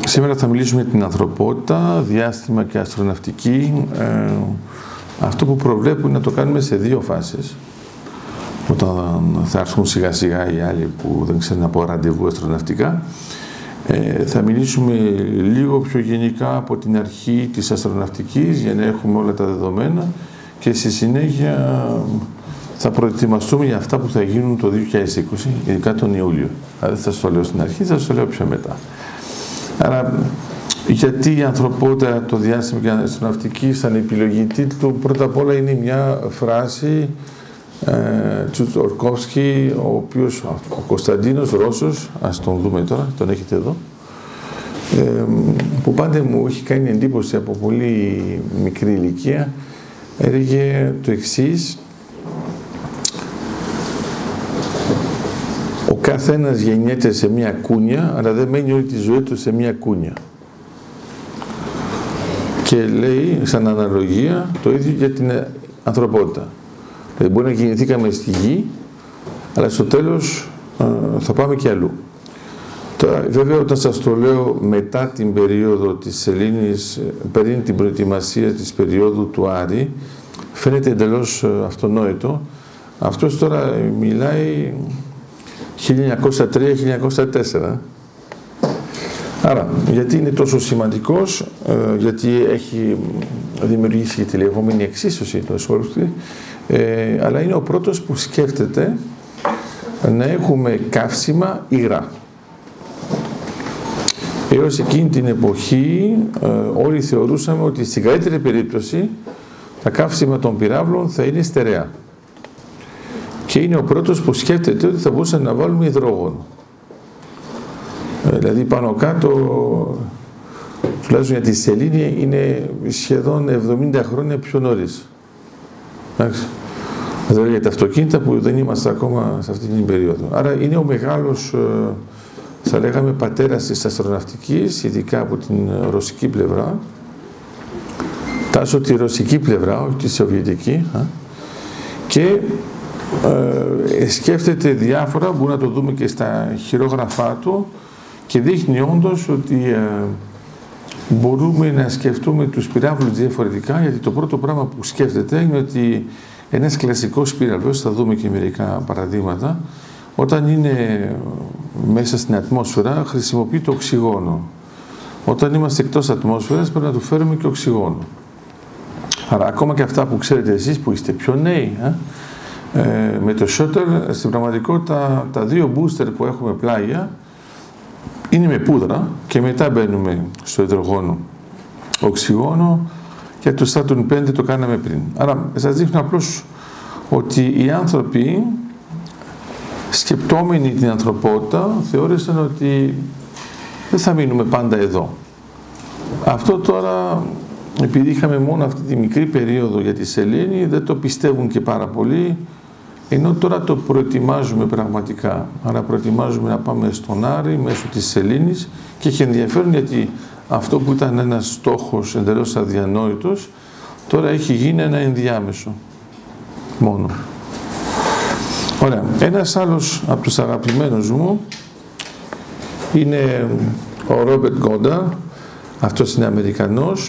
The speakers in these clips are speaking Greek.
Σήμερα θα μιλήσουμε για την ανθρωπότητα, διάστημα και αστροναυτική. Αυτό που προβλέπουν να το κάνουμε σε δύο φάσεις. Όταν θα έρθουν σιγά σιγά οι άλλοι που δεν ξέρουν από ραντεβού αστροναυτικά, θα μιλήσουμε λίγο πιο γενικά από την αρχή της αστροναυτικής για να έχουμε όλα τα δεδομένα και στη συνέχεια θα προετοιμαστούμε για αυτά που θα γίνουν το 2020, ειδικά τον Ιούλιο. Δεν θα σας το λέω στην αρχή, θα σας το λέω πιο μετά. Άρα, γιατί η ανθρωπότητα, το διάστημα και η αστροναυτική σαν επιλογή τίτλου, πρώτα απ' όλα είναι μια φράση Τσουτσορκόφσκι, ο Κωνσταντίνος Ρώσος, ας τον δούμε τώρα, τον έχετε εδώ, που πάντα μου έχει κάνει εντύπωση από πολύ μικρή ηλικία. Έλεγε το εξής: ο καθένας γεννιέται σε μια κούνια, αλλά δεν μένει όλη τη ζωή του σε μια κούνια. Και λέει, σαν αναλογία, το ίδιο για την ανθρωπότητα. Δηλαδή, μπορεί να γεννηθήκαμε στη γη, αλλά στο τέλος θα πάμε και αλλού. Τώρα, βέβαια, όταν σας το λέω μετά την περίοδο της Σελήνης, πριν την προετοιμασία της περίοδου του Άρη, φαίνεται εντελώς αυτονόητο. Αυτός τώρα μιλάει 1903-1904. Άρα, γιατί είναι τόσο σημαντικός, γιατί έχει δημιουργήσει τη λεγόμενη εξίσωση του ασχολουστή, αλλά είναι ο πρώτος που σκέφτεται να έχουμε καύσιμα υγρά. Έως εκείνη την εποχή όλοι θεωρούσαμε ότι στην καλύτερη περίπτωση τα καύσιμα των πυράβλων θα είναι στερεά. Και είναι ο πρώτος που σκέφτεται ότι θα μπορούσαμε να βάλουμε υδρόγονο. Δηλαδή πάνω κάτω, τουλάχιστον για τη Σελήνη, είναι σχεδόν 70 χρόνια πιο νωρίς. Εντάξει. Δηλαδή για τα αυτοκίνητα που δεν είμαστε ακόμα σε αυτή την περίοδο. Άρα είναι ο μεγάλος, θα λέγαμε, πατέρας της αστροναυτικής, ειδικά από την ρωσική πλευρά. Τάσο τη ρωσική πλευρά, όχι τη σοβιετική. Και σκέφτεται διάφορα, μπορούμε να το δούμε και στα χειρόγραφά του, και δείχνει όντως ότι μπορούμε να σκεφτούμε τους πυράβλους διαφορετικά, γιατί το πρώτο πράγμα που σκέφτεται είναι ότι ένας κλασικός πύραυλος, θα δούμε και μερικά παραδείγματα, όταν είναι μέσα στην ατμόσφαιρα χρησιμοποιεί το οξυγόνο. Όταν είμαστε εκτός ατμόσφαιρας πρέπει να του φέρουμε και οξυγόνο. Άρα ακόμα και αυτά που ξέρετε εσείς που είστε πιο νέοι, με το shuttle, στην πραγματικότητα τα δύο booster που έχουμε πλάγια είναι με πούδρα και μετά μπαίνουμε στο υδρογόνο οξυγόνο, και το Saturn 5 το κάναμε πριν. Άρα σας δείχνω απλώς ότι οι άνθρωποι, σκεπτόμενοι την ανθρωπότητα, θεώρησαν ότι δεν θα μείνουμε πάντα εδώ. Αυτό τώρα, επειδή είχαμε μόνο αυτή τη μικρή περίοδο για τη Σελήνη, δεν το πιστεύουν και πάρα πολύ, ενώ τώρα το προετοιμάζουμε πραγματικά. Άρα προετοιμάζουμε να πάμε στον Άρη μέσω της Σελήνης, και έχει ενδιαφέρον γιατί αυτό που ήταν ένας στόχος εντελώς αδιανόητος, τώρα έχει γίνει ένα ενδιάμεσο μόνο. Ωραία. Ένας άλλος από τους αγαπημένους μου είναι ο Ρόμπερτ Γκόνταρ. Αυτός είναι Αμερικανός.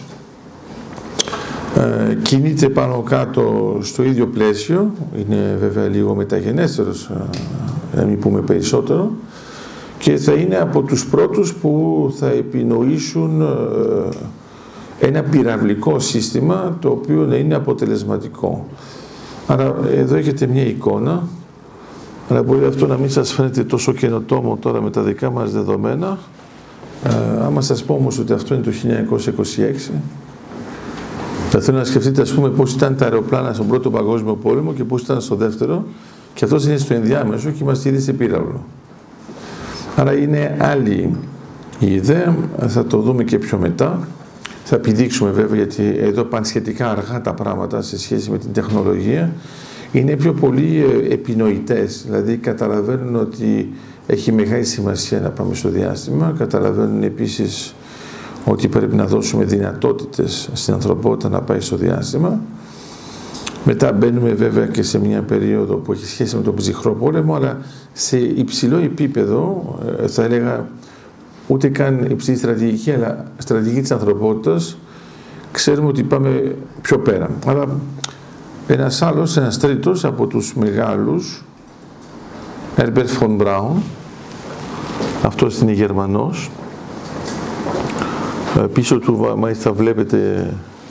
Κινείται πάνω κάτω στο ίδιο πλαίσιο, είναι βέβαια λίγο μεταγενέστερος, να μην πούμε περισσότερο, και θα είναι από τους πρώτους που θα επινοήσουν ένα πυραυλικό σύστημα το οποίο να είναι αποτελεσματικό. Άρα εδώ έχετε μια εικόνα, αλλά μπορεί αυτό να μην σας φαίνεται τόσο καινοτόμο τώρα με τα δικά μας δεδομένα. Άμα σας πω όμως ότι αυτό είναι το 1926, θα θέλω να σκεφτείτε, ας πούμε, πώς ήταν τα αεροπλάνα στον Πρώτο Παγκόσμιο Πόλεμο και πώς ήταν στο Δεύτερο, και αυτός είναι στο ενδιάμεσο και είμαστε ήδη σε πύραυλο. Άρα είναι άλλη η ιδέα, θα το δούμε και πιο μετά. Θα επιδείξουμε βέβαια, γιατί εδώ πάνε σχετικά αργά τα πράγματα σε σχέση με την τεχνολογία. Είναι πιο πολύ επινοητές, δηλαδή καταλαβαίνουν ότι έχει μεγάλη σημασία να πάμε στο διάστημα, καταλαβαίνουν επίσης ότι πρέπει να δώσουμε δυνατότητες στην ανθρωπότητα να πάει στο διάστημα. Μετά μπαίνουμε βέβαια και σε μια περίοδο που έχει σχέση με τον ψυχρό πόλεμο, αλλά σε υψηλό επίπεδο, θα έλεγα ούτε καν υψηλή στρατηγική, αλλά στρατηγική της ανθρωπότητας, ξέρουμε ότι πάμε πιο πέρα. Άρα ένας άλλος, ένας τρίτος από τους μεγάλους, Herbert von Braun, αυτός είναι Γερμανός, πίσω του μάλιστα βλέπετε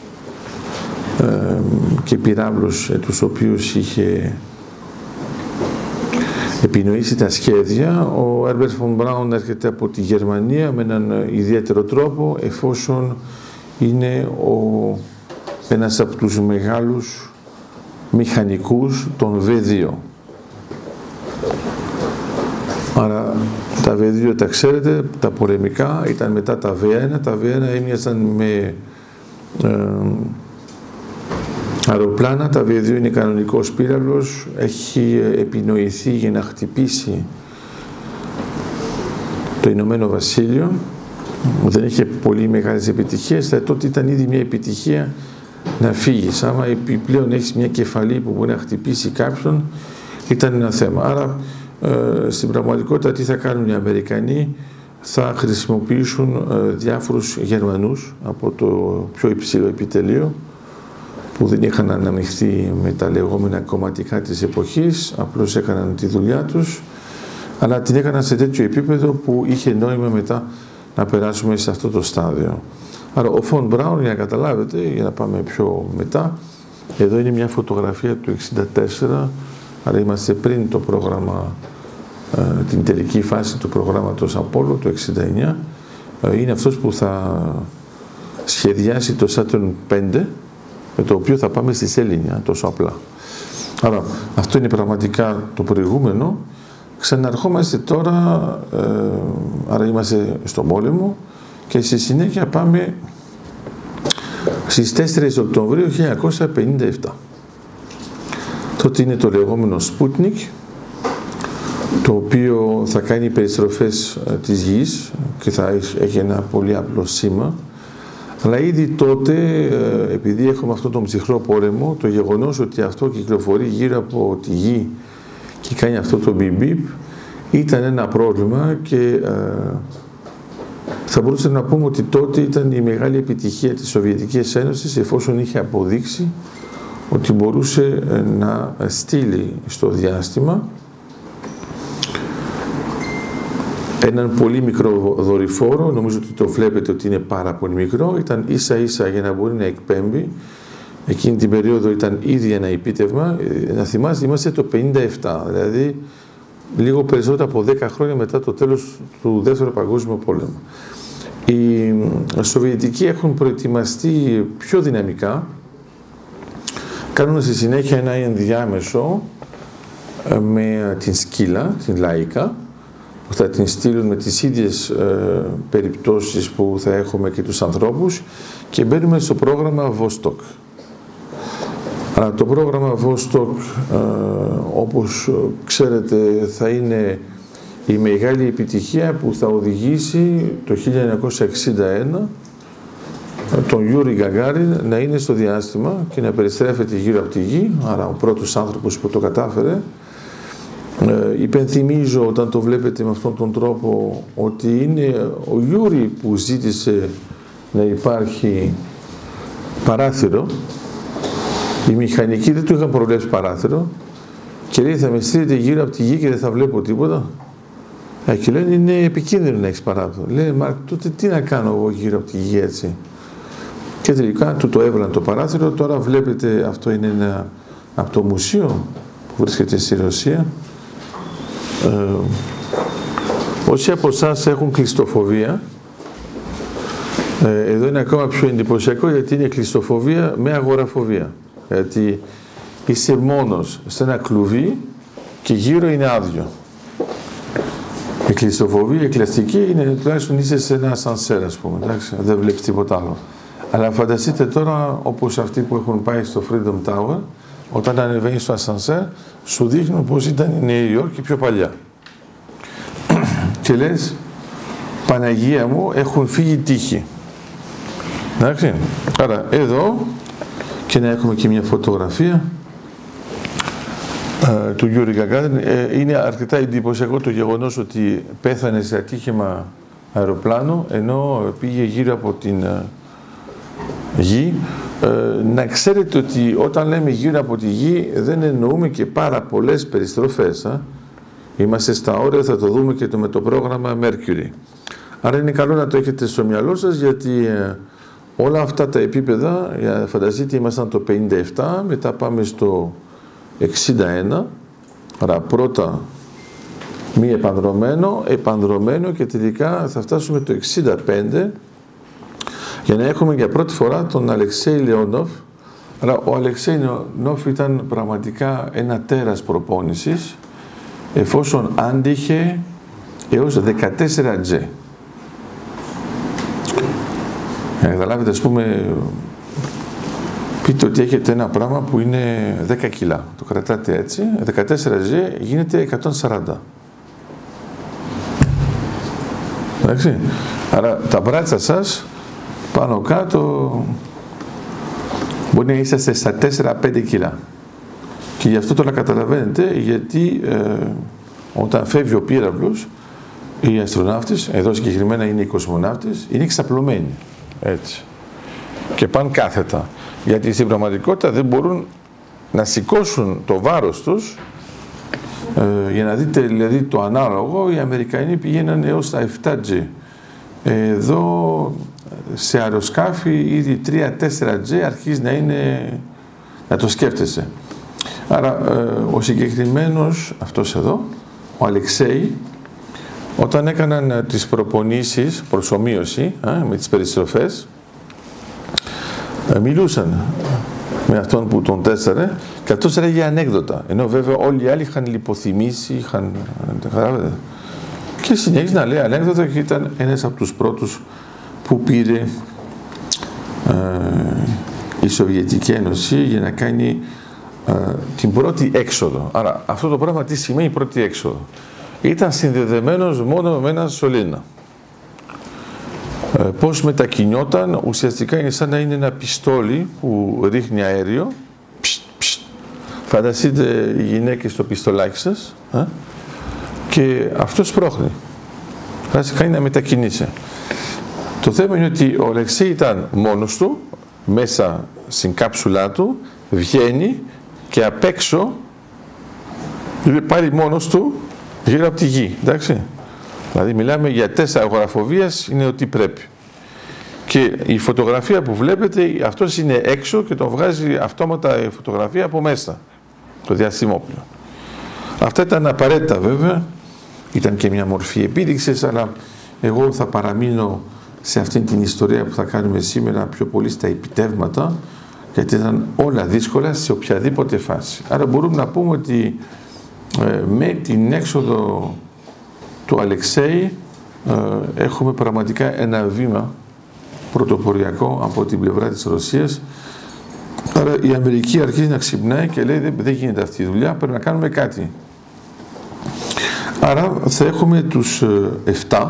και πυράβλους τους οποίους είχε επινοήσει τα σχέδια. Ο Herbert von Braun έρχεται από τη Γερμανία με έναν ιδιαίτερο τρόπο, εφόσον είναι ένας από τους μεγάλους μηχανικούς των V2. Άρα τα V2 τα ξέρετε, τα πολεμικά ήταν μετά τα V1. Τα V1 έμοιαζαν με αεροπλάνα, τα V2 είναι κανονικός πύραυλος, έχει επινοηθεί για να χτυπήσει το Ηνωμένο Βασίλειο. Δεν είχε πολύ μεγάλες επιτυχίες, αλλά τότε ήταν ήδη μια επιτυχία να φύγεις. Άμα επιπλέον έχεις μια κεφαλή που μπορεί να χτυπήσει κάποιον, ήταν ένα θέμα. Άρα στην πραγματικότητα τι θα κάνουν οι Αμερικανοί? Θα χρησιμοποιήσουν διάφορους Γερμανούς από το πιο υψηλό επιτελείο που δεν είχαν αναμειχθεί με τα λεγόμενα κομματικά της εποχής, απλώς έκαναν τη δουλειά τους, αλλά την έκαναν σε τέτοιο επίπεδο που είχε νόημα μετά να περάσουμε σε αυτό το στάδιο. Άρα ο Von Braun, για να καταλάβετε, για να πάμε πιο μετά, εδώ είναι μια φωτογραφία του 1964, άρα είμαστε πριν το πρόγραμμα, την τελική φάση του προγράμματος Apollo, το 1969. Είναι αυτός που θα σχεδιάσει το Saturn 5, με το οποίο θα πάμε στη σελήνη, τόσο απλά. Άρα αυτό είναι πραγματικά το προηγούμενο. Ξαναρχόμαστε τώρα, άρα είμαστε στον πόλεμο και στη συνέχεια πάμε στις 4 Οκτωβρίου 1957. Τότε είναι το λεγόμενο Sputnik, το οποίο θα κάνει περιστροφές της Γης και θα έχει ένα πολύ απλό σήμα. Αλλά ήδη τότε, επειδή έχουμε αυτόν τον ψυχρό πόλεμο, το γεγονός ότι αυτό κυκλοφορεί γύρω από τη Γη και κάνει αυτό το μπιμπ ήταν ένα πρόβλημα και θα μπορούσαμε να πούμε ότι τότε ήταν η μεγάλη επιτυχία της Σοβιετικής Ένωσης, εφόσον είχε αποδείξει ότι μπορούσε να στείλει στο διάστημα έναν πολύ μικρό δορυφόρο. Νομίζω ότι το βλέπετε ότι είναι πάρα πολύ μικρό, ήταν ίσα ίσα για να μπορεί να εκπέμπει. Εκείνη την περίοδο ήταν ήδη ένα επίτευγμα. Να θυμάστε, είμαστε το 1957, δηλαδή λίγο περισσότερο από 10 χρόνια μετά το τέλος του Δεύτερου Παγκόσμιου Πολέμου. Οι Σοβιετικοί έχουν προετοιμαστεί πιο δυναμικά, κάνουν στη συνέχεια ένα ενδιάμεσο με την σκύλα, την Λάικα, που θα την στείλουν με τις ίδιες περιπτώσεις που θα έχουμε και τους ανθρώπους, και μπαίνουμε στο πρόγραμμα Vostok. Αλλά το πρόγραμμα Vostok, όπως ξέρετε, θα είναι η μεγάλη επιτυχία που θα οδηγήσει το 1961 τον Γιούρι Γκαγκάριν να είναι στο διάστημα και να περιστρέφεται γύρω από τη Γη, άρα ο πρώτος άνθρωπος που το κατάφερε. Υπενθυμίζω, όταν το βλέπετε με αυτόν τον τρόπο, ότι είναι ο Γιούρι που ζήτησε να υπάρχει παράθυρο. Οι μηχανικοί δεν του είχαν προβλέψει παράθυρο και λέει, θα με στείλετε γύρω από τη Γη και δεν θα βλέπω τίποτα. Και λένε, είναι επικίνδυνο να έχεις παράθυρο. Λέει, μα τότε τι να κάνω εγώ γύρω από τη Γη έτσι? Και τελικά του το έβαλαν το παράθυρο. Τώρα βλέπετε, αυτό είναι ένα από το μουσείο που βρίσκεται στη Ρωσία. Όσοι από εσάς έχουν κλειστοφοβία, εδώ είναι ακόμα πιο εντυπωσιακό, γιατί είναι κλειστοφοβία με αγοραφοβία. Γιατί είσαι μόνος σε ένα κλουβί και γύρω είναι άδειο. Η κλειστοφοβία, η κλαστική, είναι τουλάχιστον είσαι σε ένα ασανσέρ, ας πούμε, εντάξει, δεν βλέπεις τίποτα άλλο. Αλλά φανταστείτε τώρα, όπως αυτοί που έχουν πάει στο Freedom Tower, όταν ανεβαίνεις στο ασανσέρ, σου δείχνουν πως ήταν η Νέα Υόρκη πιο παλιά. Και λες, Παναγία μου, έχουν φύγει τείχη. Εντάξει. Άρα εδώ, και να έχουμε και μια φωτογραφία του Γιούρι Γκαγκάριν, είναι αρκετά εντυπωσιακό το γεγονός ότι πέθανε σε ατύχημα αεροπλάνο, ενώ πήγε γύρω από την γη. Να ξέρετε ότι όταν λέμε γύρω από τη γη δεν εννοούμε και πάρα πολλές περιστροφές. Είμαστε στα όρια, θα το δούμε και με το πρόγραμμα Mercury. Άρα είναι καλό να το έχετε στο μυαλό σας, γιατί όλα αυτά τα επίπεδα, φανταστείτε, ήμασταν το 57, μετά πάμε στο 61, άρα πρώτα μη επανδρωμένο και τελικά θα φτάσουμε το 65, για να έχουμε για πρώτη φορά τον Αλεξέη Λεόνοφ. Άρα ο Αλεξέη Λεόνοφ ήταν πραγματικά ένα τέρας προπόνησης, εφόσον άντυχε έως 14G. Για να καταλάβετε, ας πούμε, πείτε ότι έχετε ένα πράγμα που είναι 10 κιλά, το κρατάτε έτσι, 14G γίνεται 140. Εντάξει. Άρα τα μπράτσα σας πάνω κάτω μπορεί να είσαστε στα 4-5 κιλά. Και γι' αυτό τώρα καταλαβαίνετε γιατί όταν φεύγει ο πύραυλος, οι αστροναύτες, εδώ συγκεκριμένα είναι οι κοσμοναύτες, είναι εξαπλωμένοι. Έτσι. Και πάνε κάθετα. Γιατί στην πραγματικότητα δεν μπορούν να σηκώσουν το βάρος τους. Για να δείτε δηλαδή το ανάλογο, οι Αμερικανοί πηγαίναν έως τα 7G. Εδώ σε αεροσκάφη ήδη 3-4G αρχίζει να το σκέφτεσαι. Άρα ο συγκεκριμένος, αυτός εδώ, ο Αλεξέη, όταν έκαναν τις προπονήσεις, προσομοίωση με τις περιστροφές, μιλούσαν με αυτόν που τον τέσσερε και αυτός έλεγε ανέκδοτα, ενώ βέβαια όλοι οι άλλοι είχαν λιποθυμήσει, και συνέχισε να λέει ανέκδοτα και ήταν ένας από τους πρώτους που πήρε η Σοβιετική Ένωση για να κάνει την πρώτη έξοδο. Άρα αυτό το πράγμα τι σημαίνει πρώτη έξοδο? Ήταν συνδεδεμένος μόνο με ένα σωλήνα. Πώς μετακινιόταν, ουσιαστικά είναι σαν να είναι ένα πιστόλι που ρίχνει αέριο. Φανταστείτε οι γυναίκες στο πιστολάκι σας και αυτό σπρώχνει. Θα σε κάνει να μετακινήσει. Το θέμα είναι ότι ο Αλεξέη ήταν μόνος του, μέσα στην κάψουλά του, βγαίνει και απ' έξω πάρει μόνος του γύρω από τη γη, εντάξει. Δηλαδή μιλάμε για 4 αγοραφοβίας, είναι ότι πρέπει. Και η φωτογραφία που βλέπετε, αυτός είναι έξω και τον βγάζει αυτόματα η φωτογραφία από μέσα, το διαστημόπλαιο. Αυτά ήταν απαραίτητα βέβαια, ήταν και μια μορφή επίδειξης, αλλά εγώ θα παραμείνω σε αυτήν την ιστορία που θα κάνουμε σήμερα πιο πολύ στα επιτεύγματα, γιατί ήταν όλα δύσκολα σε οποιαδήποτε φάση. Άρα μπορούμε να πούμε ότι με την έξοδο του Αλεξέη έχουμε πραγματικά ένα βήμα πρωτοποριακό από την πλευρά της Ρωσίας. Άρα η Αμερική αρχίζει να ξυπνάει και λέει δεν γίνεται αυτή η δουλειά, πρέπει να κάνουμε κάτι. Άρα θα έχουμε τους 7.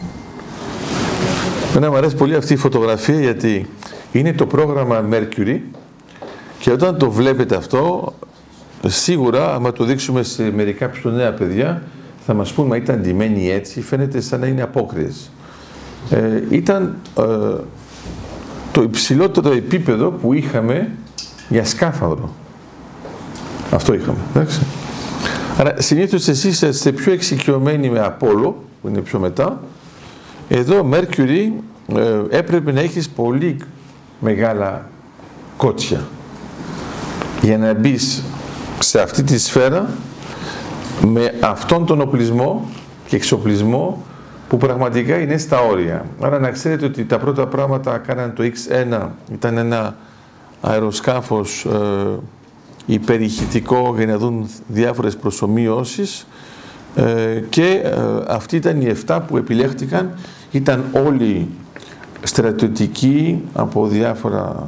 Μου αρέσει πολύ αυτή η φωτογραφία γιατί είναι το πρόγραμμα Mercury και όταν το βλέπετε αυτό, σίγουρα άμα το δείξουμε σε μερικά πιο νέα παιδιά θα μας πούν μα ήταν ντυμένοι έτσι, φαίνεται σαν να είναι απόκριες. Ήταν το υψηλότερο επίπεδο που είχαμε για σκάφανδρο. Αυτό είχαμε, εντάξει. Άρα συνήθως εσείς είστε πιο εξοικειωμένοι με Απόλλω, που είναι πιο μετά. Εδώ Mercury έπρεπε να έχεις πολύ μεγάλα κότσια για να μπεις σε αυτή τη σφαίρα με αυτόν τον οπλισμό και εξοπλισμό που πραγματικά είναι στα όρια. Άρα να ξέρετε ότι τα πρώτα πράγματα κάναν το X1, ήταν ένα αεροσκάφος υπερηχητικό για να δουν διάφορες προσομοιώσεις και αυτοί ήταν οι 7 που επιλέχτηκαν, ήταν όλοι στρατιωτικοί από διάφορα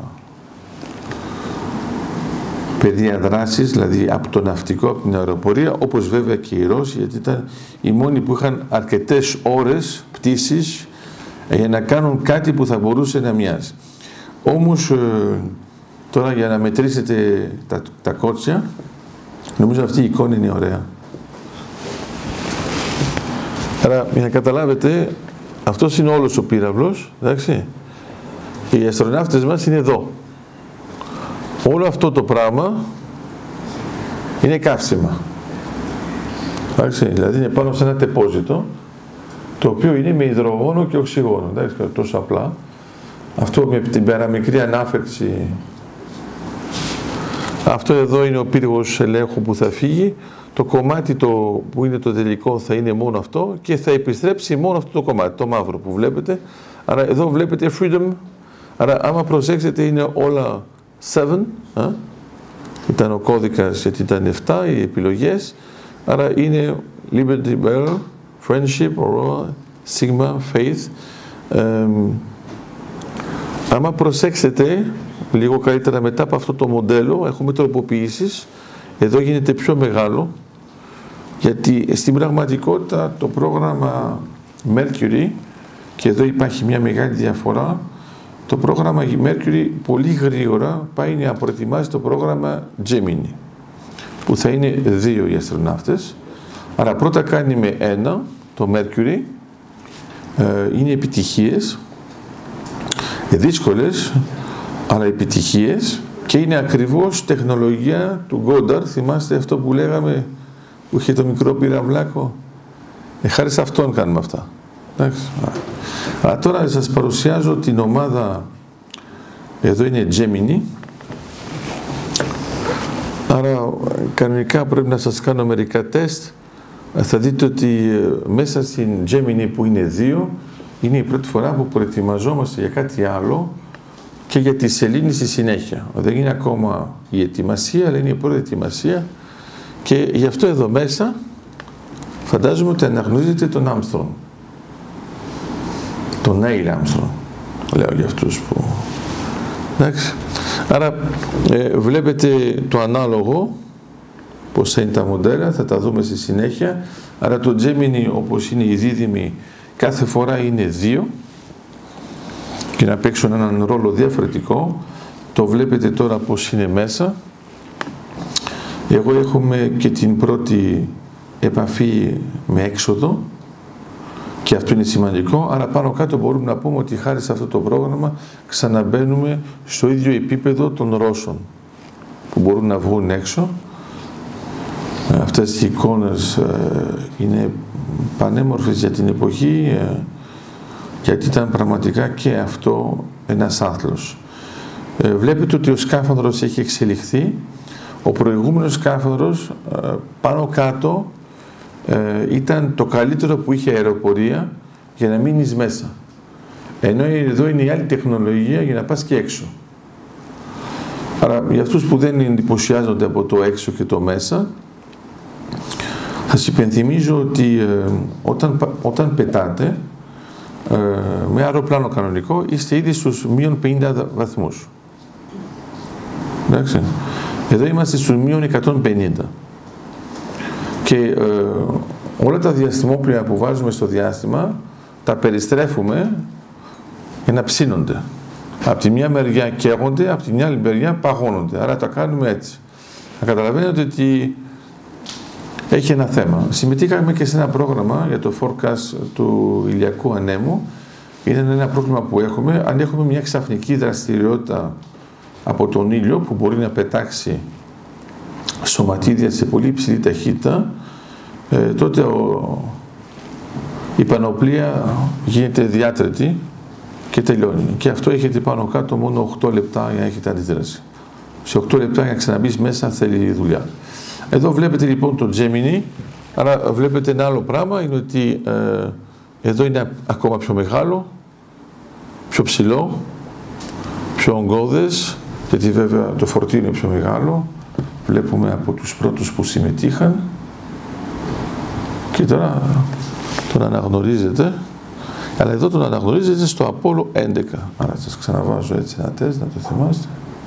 πεδία δράσης, δηλαδή από το ναυτικό, από την αεροπορία, όπως βέβαια και οι Ρώσοι, γιατί ήταν οι μόνοι που είχαν αρκετές ώρες πτήσης για να κάνουν κάτι που θα μπορούσε να μοιάζει. Όμως τώρα για να μετρήσετε τα κότσια, νομίζω αυτή η εικόνα είναι ωραία. Άρα για να καταλάβετε αυτός είναι όλος ο πύραυλος, εντάξει. Οι αστροναύτες μας είναι εδώ. Όλο αυτό το πράγμα είναι καύσιμα. Εντάξει, δηλαδή είναι πάνω σε ένα τεπόζιτο, το οποίο είναι με υδρογόνο και οξυγόνο. Εντάξει, τόσο απλά. Αυτό με την παραμικρή ανάφερξη. Αυτό εδώ είναι ο πύργος ελέγχου που θα φύγει. Το κομμάτι που είναι το τελικό θα είναι μόνο αυτό και θα επιστρέψει μόνο αυτό το κομμάτι, το μαύρο που βλέπετε. Άρα εδώ βλέπετε freedom. Άρα άμα προσέξετε είναι όλα 7. Ήταν ο κώδικας γιατί ήταν 7 οι επιλογές. Άρα είναι liberty, better, friendship, aurora, sigma, faith. Άμα προσέξετε λίγο καλύτερα μετά από αυτό το μοντέλο, έχουμε τροποποιήσεις. Εδώ γίνεται πιο μεγάλο, γιατί στην πραγματικότητα το πρόγραμμα Mercury, και εδώ υπάρχει μια μεγάλη διαφορά, το πρόγραμμα Mercury πολύ γρήγορα πάει να προετοιμάσει το πρόγραμμα Gemini, που θα είναι 2 οι αστροναύτες. Άρα πρώτα κάνει με 1 το Mercury, είναι επιτυχίες, δύσκολες, αλλά επιτυχίες, και είναι ακριβώς τεχνολογία του Goddard. Θυμάστε αυτό που λέγαμε, που είχε το μικρό πυραυλάκο? Χάρη σε αυτόν κάνουμε αυτά. Εντάξει. Αλλά τώρα σας παρουσιάζω την ομάδα. Εδώ είναι Gemini. Άρα κανονικά πρέπει να σας κάνω μερικά τεστ. Θα δείτε ότι μέσα στην Gemini που είναι 2, είναι η πρώτη φορά που προετοιμαζόμαστε για κάτι άλλο και για τη σελήνη στη συνέχεια. Δεν είναι ακόμα η ετοιμασία, αλλά είναι η πρώτη ετοιμασία, και γι' αυτό εδώ μέσα φαντάζομαι ότι αναγνωρίζετε τον Armstrong. Τον Neil Armstrong, λέω για αυτούς που... Εντάξει. Άρα βλέπετε το ανάλογο, πώς είναι τα μοντέλα, θα τα δούμε στη συνέχεια. Άρα το Gemini, όπως είναι η δίδυμη, κάθε φορά είναι 2 και να παίξουν έναν ρόλο διαφορετικό. Το βλέπετε τώρα πώς είναι μέσα. Εγώ έχουμε και την πρώτη επαφή με έξοδο και αυτό είναι σημαντικό. Άρα πάνω κάτω μπορούμε να πούμε ότι χάρη σε αυτό το πρόγραμμα ξαναμπαίνουμε στο ίδιο επίπεδο των Ρώσων που μπορούν να βγουν έξω. Αυτές οι εικόνες είναι πανέμορφες για την εποχή, γιατί ήταν πραγματικά και αυτό ένας άθλος. Βλέπετε ότι ο σκάφανδρος έχει εξελιχθεί. Ο προηγούμενος σκάφανδρος πάνω κάτω ήταν το καλύτερο που είχε αεροπορία για να μείνεις μέσα. Ενώ εδώ είναι η άλλη τεχνολογία για να πας και έξω. Άρα για αυτούς που δεν εντυπωσιάζονται από το έξω και το μέσα, θα σας υπενθυμίζω ότι όταν πετάτε με αεροπλάνο κανονικό είστε ήδη στους μείον 50 βαθμούς. Εντάξει. Εδώ είμαστε στους μείον 150. Και όλα τα διαστημόπλοια που βάζουμε στο διάστημα τα περιστρέφουμε για να ψήνονται. Από τη μια μεριά καίγονται, από την άλλη μεριά παγώνονται. Άρα τα κάνουμε έτσι. Να καταλαβαίνετε ότι έχει ένα θέμα. Συμμετείχαμε και σε ένα πρόγραμμα για το forecast του ηλιακού ανέμου. Είναι ένα πρόβλημα που έχουμε. Αν έχουμε μια ξαφνική δραστηριότητα από τον ήλιο που μπορεί να πετάξει σωματίδια σε πολύ υψηλή ταχύτητα, τότε η πανοπλία γίνεται διάτρετη και τελειώνει. Και αυτό έχετε πάνω κάτω μόνο 8 λεπτά για να έχετε αντίδραση. Σε 8 λεπτά για να ξαναμπείς μέσα θέλει δουλειά. Εδώ βλέπετε λοιπόν το Gemini. Άρα βλέπετε ένα άλλο πράγμα, είναι ότι εδώ είναι ακόμα πιο μεγάλο, πιο ψηλό, πιο ογκώδες, γιατί βέβαια το φορτίο είναι πιο μεγάλο. Βλέπουμε από τους πρώτους που συμμετείχαν και τώρα τον αναγνωρίζετε, αλλά εδώ τον αναγνωρίζετε στο Apollo 11. Άρα σας ξαναβάζω έτσι ένα τεστ, να το θυμάστε.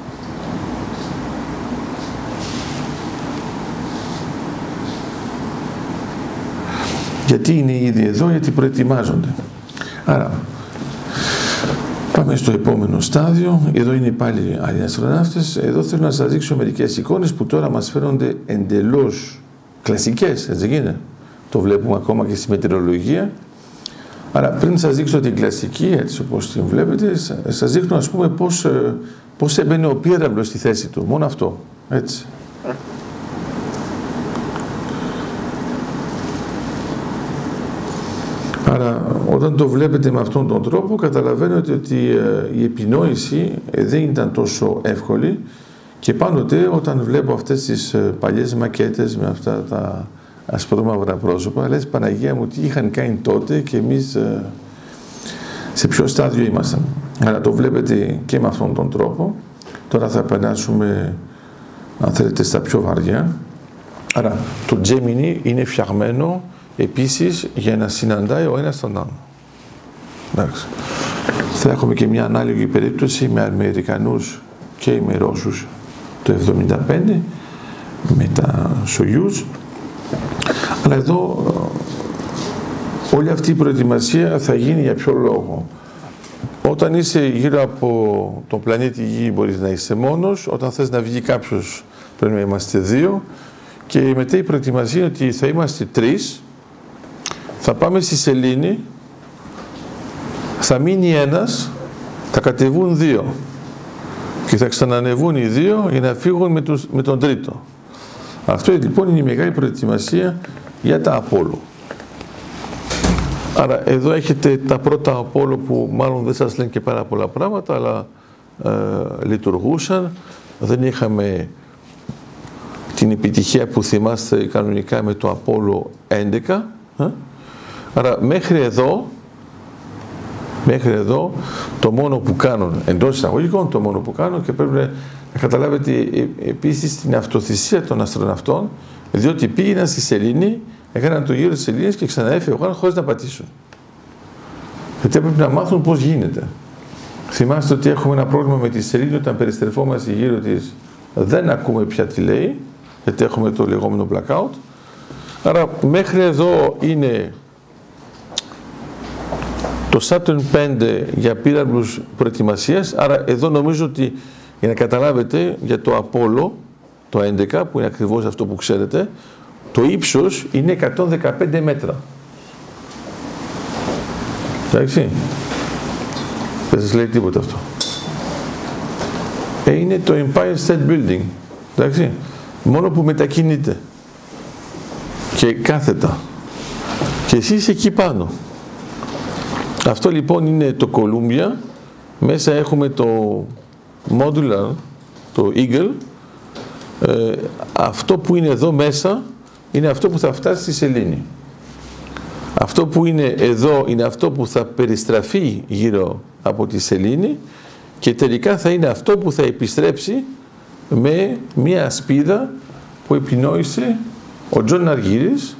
Γιατί είναι ήδη εδώ? Γιατί προετοιμάζονται. Άρα πάμε στο επόμενο στάδιο. Εδώ είναι πάλι άλλοι αστροναύτες. Εδώ θέλω να σας δείξω μερικές εικόνες που τώρα μας φαίνονται εντελώς κλασικές, έτσι γίνεται. Το βλέπουμε ακόμα και στη μετεωρολογία. Άρα πριν σας δείξω την κλασική, έτσι όπως την βλέπετε, σας δείχνω ας πούμε πώς έμπαινε ο πύραυλος στη θέση του. Μόνο αυτό. Έτσι. Άρα όταν το βλέπετε με αυτόν τον τρόπο καταλαβαίνετε ότι η επινόηση δεν ήταν τόσο εύκολη και πάντοτε όταν βλέπω αυτές τις παλιές μακέτες με αυτά τα ασπρόμαυρα πρόσωπα, λες Παναγία μου τι είχαν κάνει τότε και εμείς σε ποιο στάδιο ήμασταν. Άρα το βλέπετε και με αυτόν τον τρόπο. Τώρα θα περάσουμε, αν θέλετε, στα πιο βαριά. Άρα το Gemini είναι φτιαγμένο επίσης για να συναντάει ο ένας τον άλλο. Εντάξει. Θα έχουμε και μια ανάλογη περίπτωση με Αμερικανούς και με Ρώσους το 1975 με τα Soyuz. Αλλά εδώ όλη αυτή η προετοιμασία θα γίνει για ποιο λόγο. Όταν είσαι γύρω από τον πλανήτη Γη μπορείς να είσαι μόνος, όταν θες να βγει κάποιος πρέπει να είμαστε δύο και μετά η προετοιμασία είναι ότι θα είμαστε τρεις, θα πάμε στη σελήνη, θα μείνει ένας, θα κατεβούν δύο και θα ξανανεβούν οι δύο για να φύγουν με τον τρίτο. Αυτό λοιπόν είναι η μεγάλη προετοιμασία για τα Απόλλω. Άρα εδώ έχετε τα πρώτα Απόλλω που μάλλον δεν σας λένε και πάρα πολλά πράγματα, αλλά λειτουργούσαν. Δεν είχαμε την επιτυχία που θυμάστε κανονικά με το Απόλλω 11. Άρα μέχρι εδώ το μόνο που κάνουν, εντός εισαγωγικών το μόνο που κάνουν, και πρέπει να καταλάβετε επίσης την αυτοθυσία των αστροναυτών, διότι πήγαιναν στη σελήνη, έκαναν το γύρο της σελήνης και ξαναέφευγαν χωρίς να πατήσουν. Γιατί έπρεπε να μάθουν πώς γίνεται. Θυμάστε ότι έχουμε ένα πρόβλημα με τη σελήνη όταν περιστρεφόμαστε γύρω της, δεν ακούμε πια τι λέει, γιατί έχουμε το λεγόμενο blackout. Άρα μέχρι εδώ είναι το Saturn 5 για πύραυλους προετοιμασίας. Άρα εδώ νομίζω ότι για να καταλάβετε για το Apollo το 11 που είναι ακριβώς αυτό που ξέρετε, το ύψος είναι 115 μέτρα. Εντάξει. Δεν σας λέει τίποτα αυτό. Είναι το Empire State Building. Εντάξει. Μόνο που μετακινείται. Και κάθετα. Και εσείς εκεί πάνω. Αυτό λοιπόν είναι το Columbia. Μέσα έχουμε το Modular, το Eagle. Αυτό που είναι εδώ μέσα είναι αυτό που θα φτάσει στη σελήνη. Αυτό που είναι εδώ είναι αυτό που θα περιστραφεί γύρω από τη σελήνη και τελικά θα είναι αυτό που θα επιστρέψει με μια ασπίδα που επινόησε ο Τζον Αργύρης,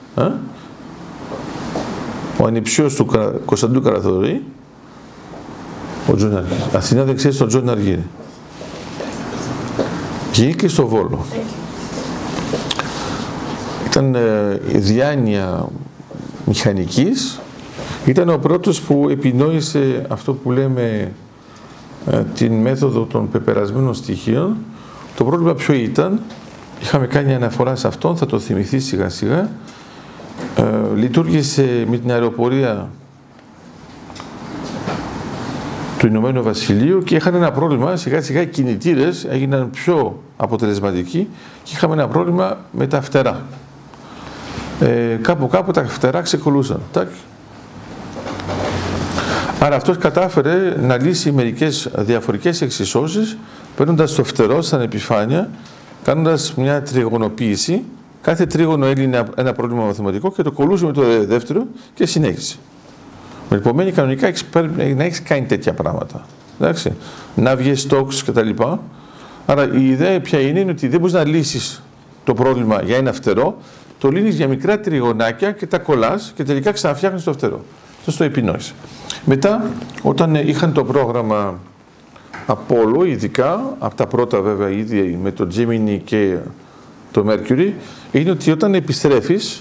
ο ανιψιός του Κωνσταντίνου Καραθοδωρή, ο Τζον Αργύρης. Αθηνά δεν ξέρεις τον Τζον Αργύρη. Γεννήθηκε στο Βόλο. Ήταν διάνοια μηχανικής. Ήταν ο πρώτος που επινόησε αυτό που λέμε την μέθοδο των πεπερασμένων στοιχείων. Το πρόβλημα ποιο ήταν, είχαμε κάνει αναφορά σε αυτόν, θα το θυμηθεί σιγά σιγά. Λειτουργήσε με την αεροπορία του Ηνωμένου Βασιλείου και είχαν ένα πρόβλημα, σιγά σιγά οι κινητήρες έγιναν πιο αποτελεσματικοί και είχαμε ένα πρόβλημα με τα φτερά. Κάπου τα φτερά ξεκολλούσαν. Άρα αυτός κατάφερε να λύσει μερικές διαφορικές εξισώσεις παίρνοντας το φτερό σαν επιφάνεια, κάνοντας μια τριγωνοποίηση. Κάθε τρίγωνο έλυνε ένα πρόβλημα μαθηματικό και το κολλούσε με το δεύτερο και συνέχισε. Με επομένη κανονικά να έχεις κάνει τέτοια πράγματα. Εντάξει. Να βγει στόξ κτλ. Άρα η ιδέα ποια είναι ότι δεν μπορείς να λύσεις το πρόβλημα για ένα φτερό, το λύνεις για μικρά τριγωνάκια και τα κολλάς και τελικά ξαναφτιάχνεις το φτερό. Αυτό το επινόησε. Μετά, όταν είχαν το πρόγραμμα Apollo, ειδικά, από τα πρώτα βέβαια ήδη με το Gemini και το Mercury, είναι ότι όταν επιστρέφεις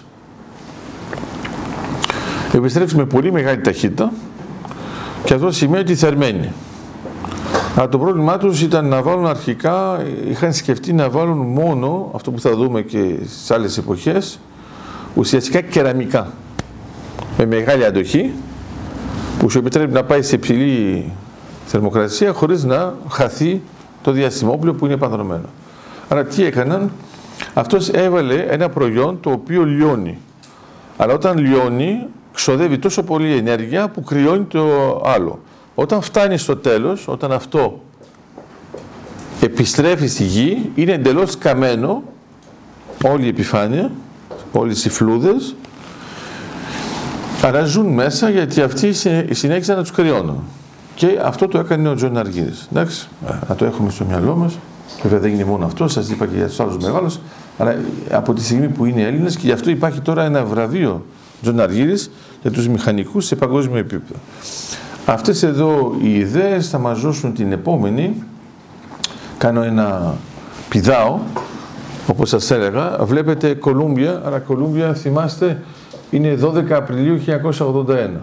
με πολύ μεγάλη ταχύτητα και αυτό σημαίνει ότι θερμαίνει. Αλλά το πρόβλημά τους ήταν να βάλουν αρχικά, είχαν σκεφτεί να βάλουν μόνο, αυτό που θα δούμε και στις άλλες εποχές, ουσιαστικά κεραμικά. Με μεγάλη αντοχή, που σου επιτρέπει να πάει σε υψηλή θερμοκρασία χωρίς να χαθεί το διαστημόπλαιο που είναι παντρωμένο. Άρα τι έκαναν, αυτός έβαλε ένα προϊόν το οποίο λιώνει. Αλλά όταν λιώνει, ξοδεύει τόσο πολύ ενέργεια που κρυώνει το άλλο. Όταν φτάνει στο τέλος, όταν αυτό επιστρέφει στη γη, είναι εντελώς καμένο όλη η επιφάνεια, όλες οι φλούδες, αλλά ζουν μέσα γιατί αυτοί συνέχισαν να τους κρυώνουν. Και αυτό το έκανε ο Τζον Αργύρης. Εντάξει, να το έχουμε στο μυαλό μας. Βέβαια δεν είναι μόνο αυτό, σας είπα και για τους άλλους μεγάλους, αλλά από τη στιγμή που είναι Έλληνες, και γι' αυτό υπάρχει τώρα ένα βραβείο Τζον Αργύρης για τους μηχανικούς σε παγκόσμιο επίπεδο. Αυτές εδώ οι ιδέες θα μας δώσουν την επόμενη. Κάνω ένα πηδάω, όπως σας έλεγα. Βλέπετε Κολούμπια, αλλά Κολούμπια θυμάστε είναι 12 Απριλίου 1981.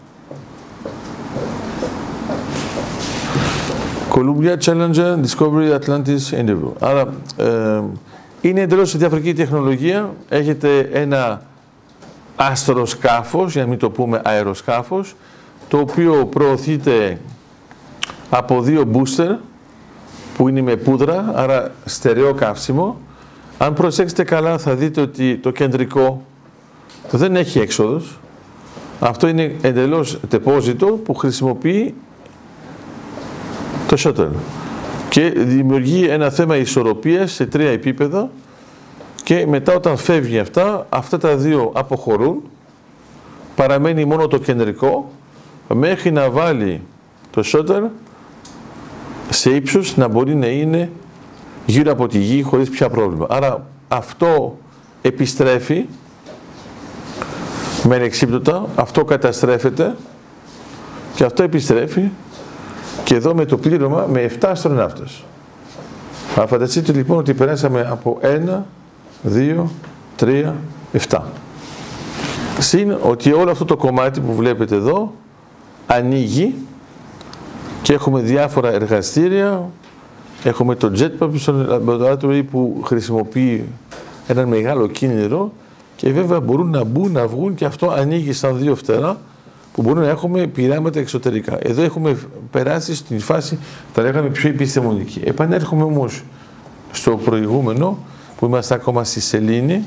Columbia Challenger Discovery Atlantis Interview. Άρα είναι εντελώς διαφορετική τεχνολογία. Έχετε ένα αστροσκάφος, για να μην το πούμε αεροσκάφος, το οποίο προωθείται από δύο booster που είναι με πούδρα, άρα στερεό καύσιμο. Αν προσέξετε καλά θα δείτε ότι το κεντρικό δεν έχει έξοδος. Αυτό είναι εντελώς τεπόζιτο που χρησιμοποιεί το shuttle και δημιουργεί ένα θέμα ισορροπίας σε 3 επίπεδα, και μετά όταν φεύγει αυτά τα δύο αποχωρούν, παραμένει μόνο το κεντρικό μέχρι να βάλει το shuttle σε ύψος να μπορεί να είναι γύρω από τη γη χωρίς πια πρόβλημα. Άρα αυτό επιστρέφει με ανεξίπτωτα, αυτό καταστρέφεται και αυτό επιστρέφει, και εδώ με το πλήρωμα με 7 αστροναύτες. Θα φανταστείτε λοιπόν ότι περάσαμε από 1, 2, 3, 7. Συν ότι όλο αυτό το κομμάτι που βλέπετε εδώ ανοίγει και έχουμε διάφορα εργαστήρια. Έχουμε το Jet Laboratory που χρησιμοποιεί έναν μεγάλο κίνητρο, και βέβαια μπορούν να μπουν, να βγουν, και αυτό ανοίγει σαν δύο φτερά που μπορούμε να έχουμε πειράματα εξωτερικά. Εδώ έχουμε περάσει στην φάση, θα λέγαμε, πιο επιστημονική. Επανέρχομαι όμως στο προηγούμενο, που είμαστε ακόμα στη σελήνη.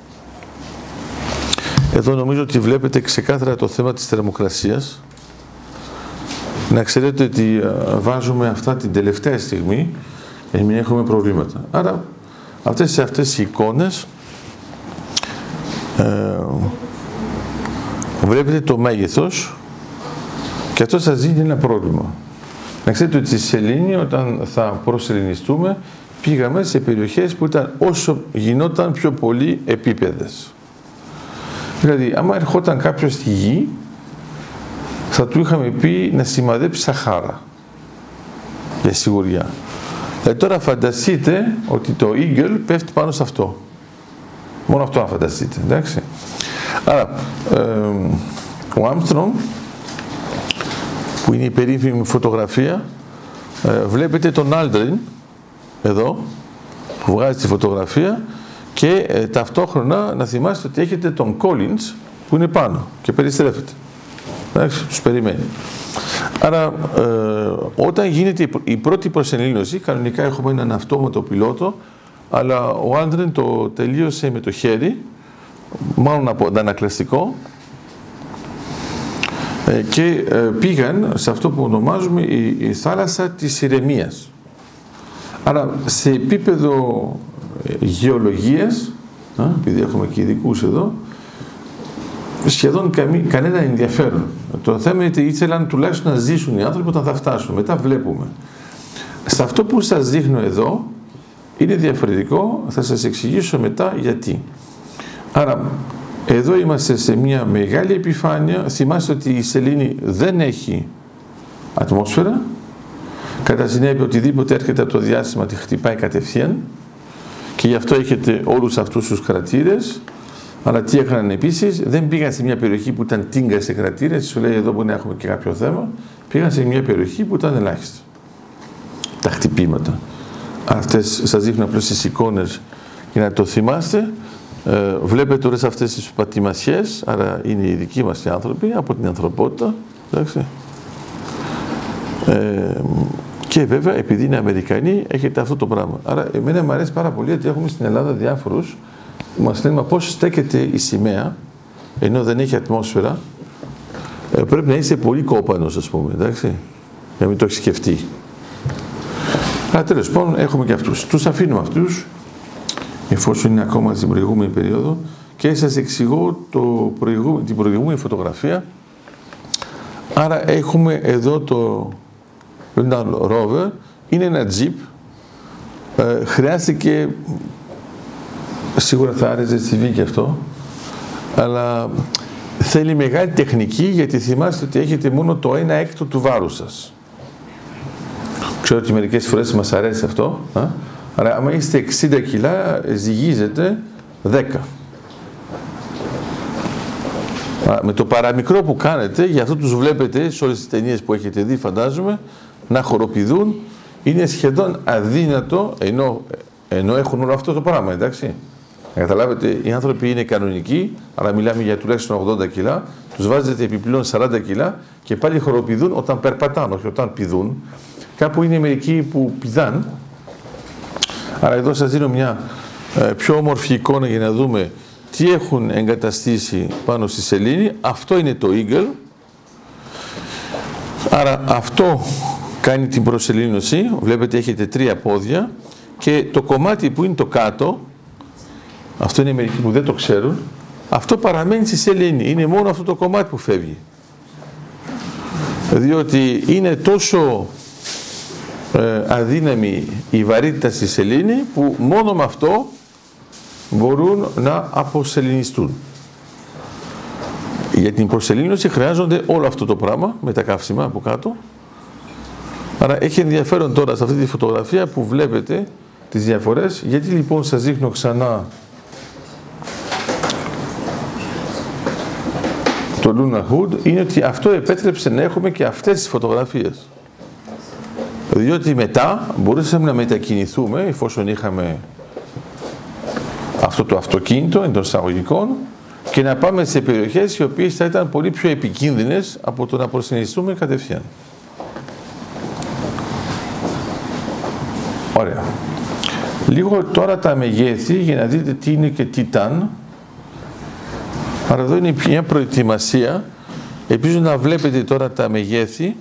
Εδώ νομίζω ότι βλέπετε ξεκάθαρα το θέμα της θερμοκρασίας. Να ξέρετε ότι βάζουμε αυτά την τελευταία στιγμή για να μην έχουμε προβλήματα. Άρα αυτές οι εικόνες βλέπετε το μέγεθος, και αυτό σας δίνει ένα πρόβλημα. Να ξέρετε ότι στη σελήνη, όταν θα προσεληνιστούμε, πήγαμε σε περιοχές που ήταν όσο γινόταν πιο πολύ επίπεδες. Δηλαδή, άμα ερχόταν κάποιος στη γη, θα του είχαμε πει να σημαδέψει Σαχάρα, για σιγουριά. Τώρα φανταστείτε ότι το Eagle πέφτει πάνω σε αυτό. Μόνο αυτό να φανταστείτε, εντάξει. Άρα, ο Armstrong, που είναι η περίφημη φωτογραφία, βλέπετε τον Aldrin, εδώ, που βγάζει τη φωτογραφία, και ταυτόχρονα να θυμάστε ότι έχετε τον Collins, που είναι πάνω και περιστρέφεται. Εντάξει, τους περιμένει. Άρα, όταν γίνεται η πρώτη προσενήλωση, κανονικά έχουμε έναν αυτόματο πιλότο, αλλά ο Aldrin το τελείωσε με το χέρι, μάλλον από αντανακλαστικό, και πήγαν σε αυτό που ονομάζουμε η θάλασσα της ηρεμίας. Άρα, σε επίπεδο γεωλογίας, επειδή έχουμε και ειδικούς εδώ, σχεδόν κανένα ενδιαφέρον. Το θέμα είναι ότι ήθελαν τουλάχιστον να ζήσουν οι άνθρωποι όταν θα φτάσουν. Μετά βλέπουμε. Σε αυτό που σας δείχνω εδώ είναι διαφορετικό, θα σας εξηγήσω μετά γιατί. Άρα, εδώ είμαστε σε μια μεγάλη επιφάνεια. Θυμάστε ότι η σελήνη δεν έχει ατμόσφαιρα. Κατά συνέπεια, οτιδήποτε έρχεται από το διάστημα τη χτυπάει κατευθείαν, και γι' αυτό έχετε όλους αυτούς τους κρατήρες. Αλλά τι έκαναν επίσης, δεν πήγαν σε μια περιοχή που ήταν τίγκα σε κρατήρες, σου λέει εδώ μπορεί να έχουμε και κάποιο θέμα, πήγαν σε μια περιοχή που ήταν ελάχιστα τα χτυπήματα. Αυτές σας δείχνω απλώς τις εικόνες για να το θυμάστε. Βλέπετε όλες αυτές τις πατημασιές, άρα είναι οι δικοί μας οι άνθρωποι από την ανθρωπότητα. Εντάξει. Και βέβαια, επειδή είναι Αμερικανοί, έχετε αυτό το πράγμα. Άρα, εμένα μου αρέσει πάρα πολύ ότι έχουμε στην Ελλάδα διάφορους που μας λένε πώς στέκεται η σημαία, ενώ δεν έχει ατμόσφαιρα. Πρέπει να είσαι πολύ κόπανος, ας πούμε, εντάξει, για να μην το έχεις σκεφτεί. Αλλά τέλος πάντων, έχουμε και αυτούς. Τους αφήνουμε αυτούς, εφόσον είναι ακόμα στην προηγούμενη περίοδο, και σας εξηγώ την προηγούμενη φωτογραφία. Άρα έχουμε εδώ το Land Rover, είναι ένα Jeep, χρειάστηκε, σίγουρα θα άρεσε στη βίκη αυτό, αλλά θέλει μεγάλη τεχνική, γιατί θυμάστε ότι έχετε μόνο το 1/6 του βάρους σας. Ξέρω ότι μερικές φορές μας αρέσει αυτό, αλλά άμα είστε 60 κιλά, ζυγίζετε 10. Με το παραμικρό που κάνετε, γι' αυτό τους βλέπετε σε όλες τις ταινίες που έχετε δει, φαντάζομαι, να χοροπηδούν, είναι σχεδόν αδύνατο, ενώ έχουν όλο αυτό το πράγμα, εντάξει. Καταλάβετε, οι άνθρωποι είναι κανονικοί, αλλά μιλάμε για τουλάχιστον 80 κιλά, τους βάζετε επιπλέον 40 κιλά και πάλι χοροπηδούν όταν περπατάνε, όχι όταν πηδούν. Κάπου είναι μερικοί που πηδάν, αλλά εδώ σας δίνω μια πιο όμορφη εικόνα για να δούμε τι έχουν εγκαταστήσει πάνω στη σελήνη. Αυτό είναι το Eagle. Άρα αυτό κάνει την προσελήνωση. Βλέπετε έχετε 3 πόδια και το κομμάτι που είναι το κάτω, αυτό είναι μερικοί που δεν το ξέρουν, αυτό παραμένει στη σελήνη. Είναι μόνο αυτό το κομμάτι που φεύγει. Διότι είναι τόσο αδύναμη η βαρύτητα στη σελήνη που μόνο με αυτό μπορούν να αποσεληνιστούν. Για την προσελήνωση χρειάζονται όλο αυτό το πράγμα με τα καύσιμα από κάτω. Άρα έχει ενδιαφέρον τώρα σε αυτή τη φωτογραφία που βλέπετε τις διαφορές. Γιατί λοιπόν σας δείχνω ξανά το Lunar Hood, είναι ότι αυτό επέτρεψε να έχουμε και αυτές τις φωτογραφίες. Διότι μετά μπορούσαμε να μετακινηθούμε, εφόσον είχαμε αυτό το αυτοκίνητο εντός εισαγωγικών, και να πάμε σε περιοχές οι οποίες θα ήταν πολύ πιο επικίνδυνες από το να προσεληνιστούμε κατευθείαν. Ωραία. Λίγο τώρα τα μεγέθη για να δείτε τι είναι και τι ήταν. Άρα εδώ είναι μια προετοιμασία. Ελπίζω να βλέπετε τώρα τα μεγέθη.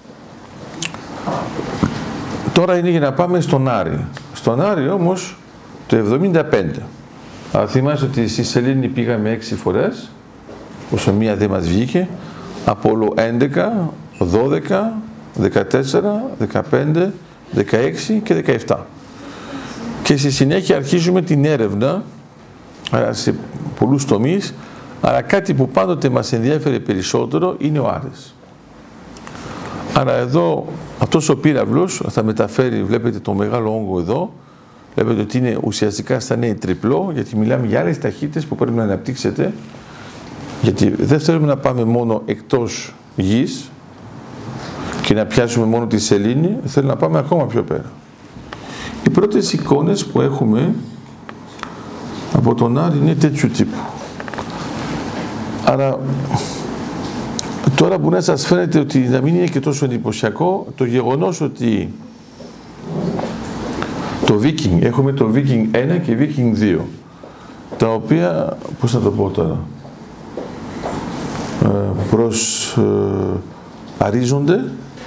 Τώρα είναι για να πάμε στον Άρη. Στον Άρη όμως το 75. Αλλά θυμάστε ότι στη σελήνη πήγαμε 6 φορές, όσο μία δεν μας βγήκε. Απόλλω 11, 12, 14, 15, 16 και 17. Και στη συνέχεια αρχίζουμε την έρευνα σε πολλούς τομείς, αλλά κάτι που πάντοτε μας ενδιαφέρει περισσότερο είναι ο Άρης. Άρα εδώ αυτός ο πύραυλος θα μεταφέρει, βλέπετε το μεγάλο όγκο εδώ, βλέπετε ότι είναι ουσιαστικά στα νέη τριπλό, γιατί μιλάμε για άλλες ταχύτητες που πρέπει να αναπτύξετε, γιατί δεν θέλουμε να πάμε μόνο εκτός γης και να πιάσουμε μόνο τη σελήνη, θέλουμε να πάμε ακόμα πιο πέρα. Οι πρώτες εικόνες που έχουμε από τον Άρη είναι τέτοιου τύπου. Άρα τώρα μπορεί να σας φαίνεται ότι να μην είναι και τόσο εντυπωσιακό το γεγονός ότι το Viking, έχουμε το Viking 1 και Viking 2, τα οποία, πώς να το πω τώρα, αρίζονται,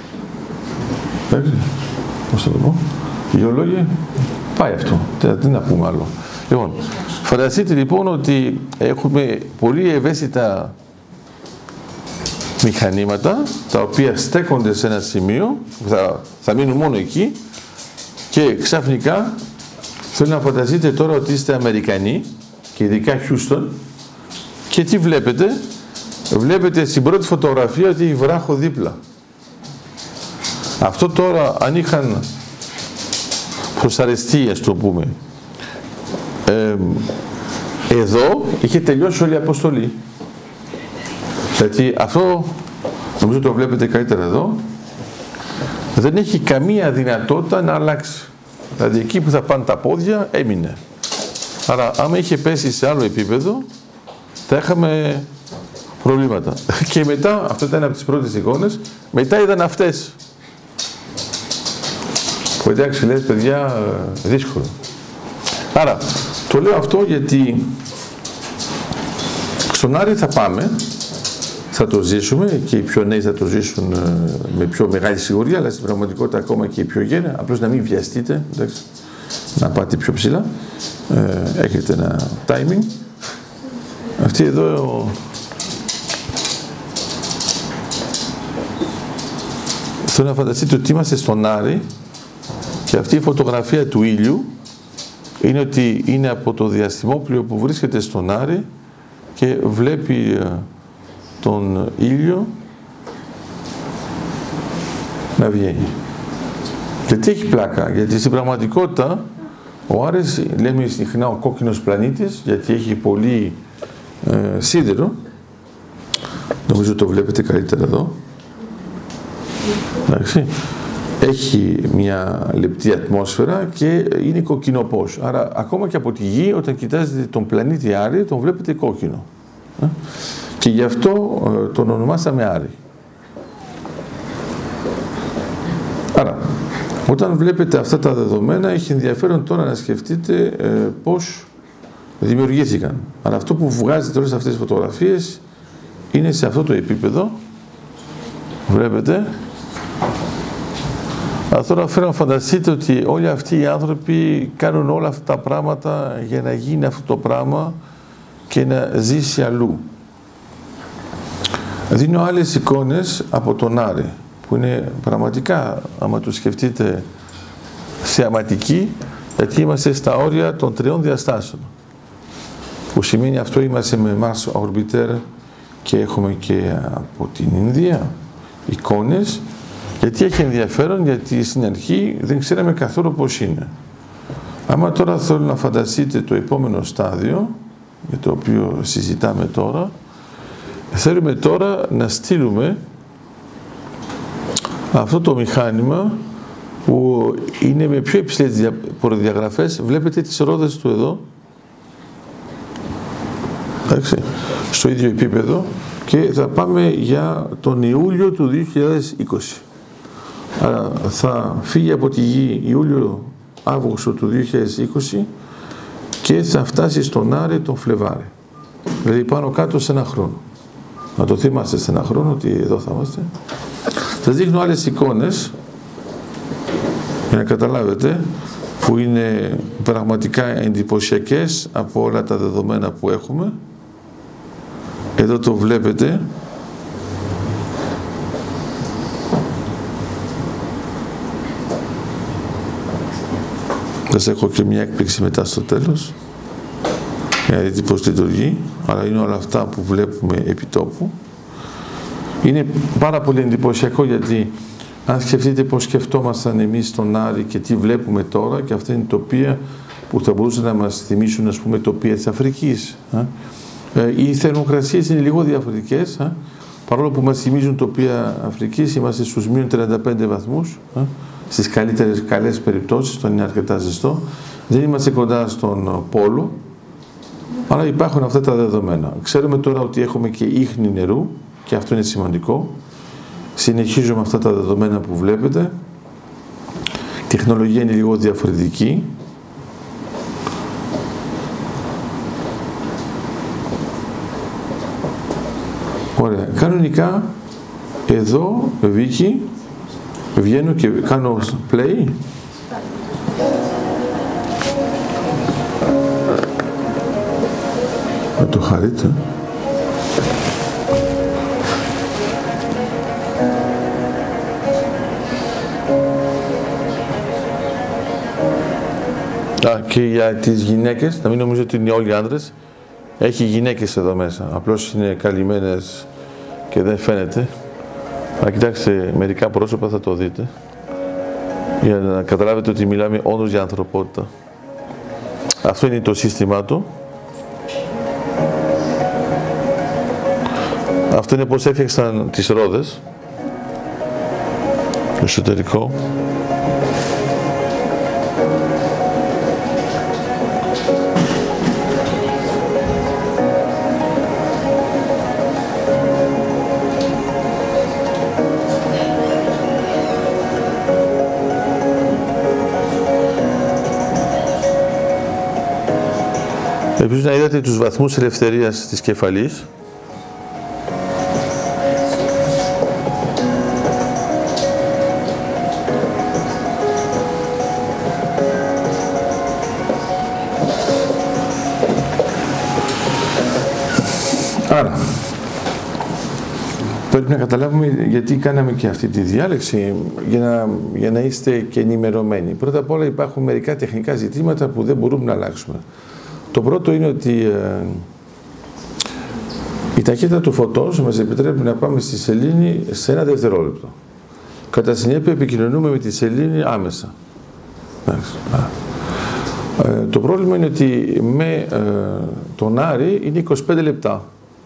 πώς θα το πω, γεωλόγοι, πάει αυτό, τι να πούμε άλλο. Λοιπόν, φανταστείτε λοιπόν ότι έχουμε πολύ ευαίσθητα μηχανήματα, τα οποία στέκονται σε ένα σημείο, θα μείνουν μόνο εκεί, και ξαφνικά θέλω να φανταστείτε τώρα ότι είστε Αμερικανοί και ειδικά Houston, και τι βλέπετε? Βλέπετε στην πρώτη φωτογραφία ότι έχει βράχο δίπλα. Αυτό τώρα, αν είχαν προσαρεστεί, ας το πούμε, εδώ είχε τελειώσει όλη η αποστολή. Γιατί αυτό, νομίζω το βλέπετε καλύτερα εδώ, δεν έχει καμία δυνατότητα να αλλάξει. Δηλαδή εκεί που θα πάνε τα πόδια έμεινε. Άρα άμα είχε πέσει σε άλλο επίπεδο, θα είχαμε προβλήματα. Και μετά, αυτό ήταν από τις πρώτες εικόνες, μετά είδαν αυτές. Που εντάξει, λες, παιδιά, δύσκολο. Άρα, το λέω αυτό γιατί στον Άρη θα πάμε, θα το ζήσουμε και οι πιο νέοι θα το ζήσουν με πιο μεγάλη σιγουριά, αλλά στην πραγματικότητα ακόμα και οι πιο γέροι, απλώς να μην βιαστείτε, εντάξει, να πάτε πιο ψηλά, έχετε ένα timing. Αυτή εδώ θέλω να φανταστείτε ότι είμαστε στον Άρη και αυτή η φωτογραφία του ήλιου είναι ότι είναι από το διαστημόπλοιο που βρίσκεται στον Άρη και βλέπει τον ήλιο να βγαίνει. Γιατί έχει πλάκα, γιατί στην πραγματικότητα ο Άρης, λέμε συχνά ο κόκκινος πλανήτης, γιατί έχει πολύ σίδερο, νομίζω το βλέπετε καλύτερα εδώ, εντάξει, έχει μια λεπτή ατμόσφαιρα και είναι κοκκινοπός. Άρα ακόμα και από τη Γη, όταν κοιτάζετε τον πλανήτη Άρη, τον βλέπετε κόκκινο. Και γι' αυτό τον ονομάσαμε Άρη. Άρα, όταν βλέπετε αυτά τα δεδομένα, έχει ενδιαφέρον τώρα να σκεφτείτε πώς δημιουργήθηκαν. Αλλά αυτό που βγάζετε τώρα σε αυτές τις φωτογραφίες είναι σε αυτό το επίπεδο. Βλέπετε. Αλλά τώρα θέλω να φανταστείτε ότι όλοι αυτοί οι άνθρωποι κάνουν όλα αυτά τα πράγματα για να γίνει αυτό το πράγμα και να ζήσει αλλού. Δίνω άλλες εικόνες από τον Άρη, που είναι πραγματικά, άμα το σκεφτείτε, θεαματικοί, γιατί είμαστε στα όρια των 3 διαστάσεων. Που σημαίνει αυτό είμαστε με Mars Orbiter και έχουμε και από την Ινδία εικόνες, γιατί έχει ενδιαφέρον, γιατί στην αρχή δεν ξέραμε καθόλου πώς είναι. Άμα τώρα θέλω να φανταστείτε το επόμενο στάδιο, για το οποίο συζητάμε τώρα, θέλουμε τώρα να στείλουμε αυτό το μηχάνημα που είναι με πιο υψηλές προδιαγραφές. Βλέπετε τις ρόδες του εδώ, εντάξει, στο ίδιο επίπεδο, και θα πάμε για τον Ιούλιο του 2020. Άρα θα φύγει από τη Γη Ιούλιο-Αύγουστο του 2020 και θα φτάσει στον Άρη τον Φλεβάρι. Δηλαδή πάνω κάτω σε ένα χρόνο. Να το θυμάστε σε ένα χρόνο ότι εδώ θα είμαστε. Σας δείχνω άλλες εικόνες για να καταλάβετε, που είναι πραγματικά εντυπωσιακές από όλα τα δεδομένα που έχουμε. Εδώ το βλέπετε. Σας έχω και μια έκπληξη μετά στο τέλος, για να δείτε πώς λειτουργεί, αλλά είναι όλα αυτά που βλέπουμε επί τόπου. Είναι πάρα πολύ εντυπωσιακό, γιατί αν σκεφτείτε πώς σκεφτόμασταν εμείς στον Άρη και τι βλέπουμε τώρα, και αυτά είναι τοπία που θα μπορούσαν να μας θυμίσουν, ας πούμε, τοπία της Αφρικής. Οι θερμοκρασίες είναι λίγο διαφορετικές, παρόλο που μας θυμίζουν τοπία Αφρικής, είμαστε στους μείον 35 βαθμούς, στις καλές περιπτώσεις, όταν είναι αρκετά ζεστό. Δεν είμαστε κοντά στον πόλο, αλλά υπάρχουν αυτά τα δεδομένα. Ξέρουμε τώρα ότι έχουμε και ίχνη νερού, και αυτό είναι σημαντικό. Συνεχίζω με αυτά τα δεδομένα που βλέπετε. Η τεχνολογία είναι λίγο διαφορετική. Ωραία. Κανονικά, εδώ, Βίκυ, βγαίνω και κάνω play. Να το χαρείτε. Και για τις γυναίκες, να μην νομίζω ότι είναι όλοι άντρες, έχει γυναίκες εδώ μέσα. Απλώς είναι καλυμμένες και δεν φαίνεται. Αλλά κοιτάξτε, μερικά πρόσωπα θα το δείτε, για να καταλάβετε ότι μιλάμε όντως για ανθρωπότητα. Αυτό είναι το σύστημά του. Αυτό είναι πώς έφτιαξαν τις ρόδες. Το εσωτερικό. Επίσης να είδατε τους βαθμούς ελευθερίας της κεφαλής. Άρα, πρέπει να καταλάβουμε γιατί κάναμε και αυτή τη διάλεξη για να είστε και ενημερωμένοι. Πρώτα απ' όλα υπάρχουν μερικά τεχνικά ζητήματα που δεν μπορούμε να αλλάξουμε. Το πρώτο είναι ότι η ταχύτητα του φωτός μας επιτρέπει να πάμε στη σελήνη σε 1 δευτερόλεπτο. Κατά συνέπεια επικοινωνούμε με τη σελήνη άμεσα. Το πρόβλημα είναι ότι με τον Άρη είναι 25 λεπτά.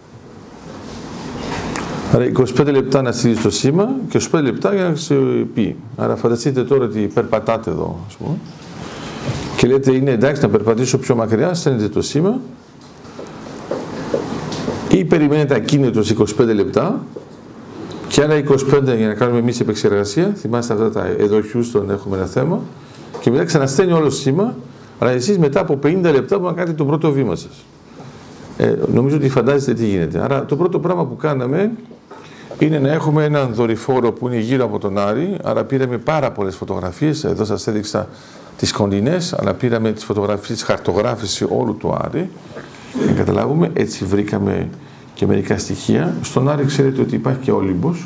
Άρα 25 λεπτά να στείλει το σήμα και 25 λεπτά για να πει. Άρα φανταστείτε τώρα ότι περπατάτε εδώ, ας πούμε, και λέτε είναι εντάξει να περπατήσω πιο μακριά, στέλνετε το σήμα ή περιμένετε ακίνητος 25 λεπτά και άλλα 25 για να κάνουμε εμείς επεξεργασία. Θυμάστε αυτά τα εδώ Houston έχουμε ένα θέμα και μετά ξαναστέλνει όλο το σήμα, αλλά εσείς μετά από 50 λεπτά μπορείτε να κάνετε το πρώτο βήμα σας. Νομίζω ότι φαντάζεστε τι γίνεται. Άρα το πρώτο πράγμα που κάναμε είναι να έχουμε έναν δορυφόρο που είναι γύρω από τον Άρη, άρα πήραμε πάρα πολλές φωτογραφίες, εδώ σας έδειξα τις κοντινές, αλλά πήραμε τις φωτογραφίες, χαρτογράφηση όλου του Άρη, να καταλάβουμε, έτσι βρήκαμε και μερικά στοιχεία. Στον Άρη ξέρετε ότι υπάρχει και Όλυμπος,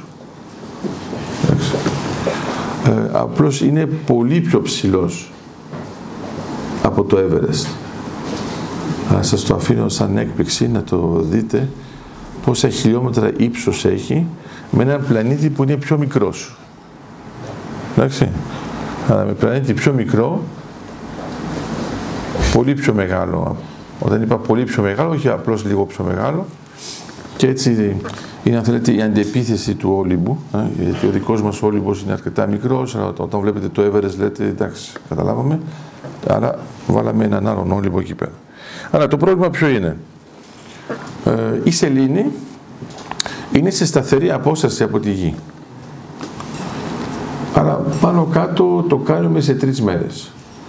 απλώς είναι πολύ πιο ψηλός από το Everest. Αλλά σας το αφήνω σαν έκπληξη να το δείτε πόσα χιλιόμετρα ύψος έχει με έναν πλανήτη που είναι πιο μικρός. Εντάξει. Αλλά με πλανήτη πιο μικρό, πολύ πιο μεγάλο. Όταν είπα πολύ πιο μεγάλο, όχι απλώς λίγο πιο μεγάλο. Και έτσι είναι, αν θέλετε, η αντεπίθεση του Όλυμπου. Γιατί ο δικός μας Όλυμπος είναι αρκετά μικρός, αλλά όταν βλέπετε το Everest λέτε εντάξει, καταλάβαμε. Άρα βάλαμε έναν άλλον Όλυμπο εκεί πέρα. Αλλά το πρόβλημα ποιο είναι? Η σελήνη είναι σε σταθερή απόσταση από τη Γη. Άρα πάνω κάτω το κάνουμε σε 3 μέρες.